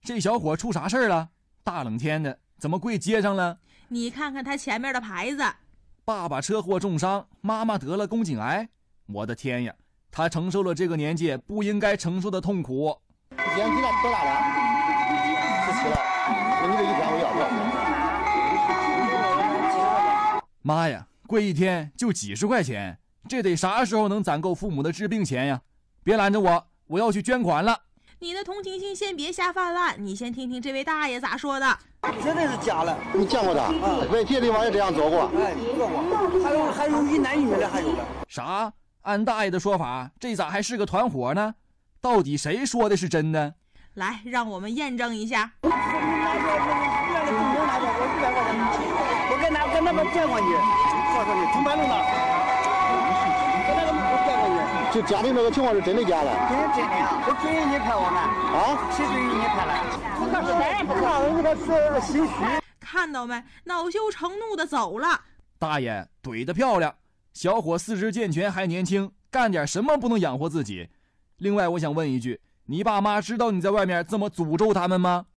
这小伙出啥事儿了？大冷天的，怎么跪街上了？ 你看看他前面的牌子， 爸爸车祸重伤，妈妈得了宫颈癌。我的天呀，他承受了这个年纪不应该承受的痛苦。 今天多大了？17了。那你这一天我要多少钱？ 妈呀，跪一天就几十块钱，这得啥时候能攒够父母的治病钱呀？别拦着我，我要去捐款了。 你的同情心先别瞎泛滥，你先听听这位大爷咋说的。 绝对是假了。 你见过他？在别的地方也这样做过。 哎，做过。还有一男一女的还有的。 啥？按大爷的说法，这咋还是个团伙呢？到底谁说的是真的？ 来，让我们验证一下。 我跟他们见过你，告诉你，中白路那。我那个没见过你。 就家里那个情况是真的假的？ 真的呀！这准你拍我们啊？ 谁准你拍了？我可是咱也不知道，你这是心虚。 看到没？恼羞成怒的走了。 大爷怼得漂亮，小伙四肢健全还年轻，干点什么不能养活自己？另外，我想问一句，你爸妈知道你在外面这么诅咒他们吗？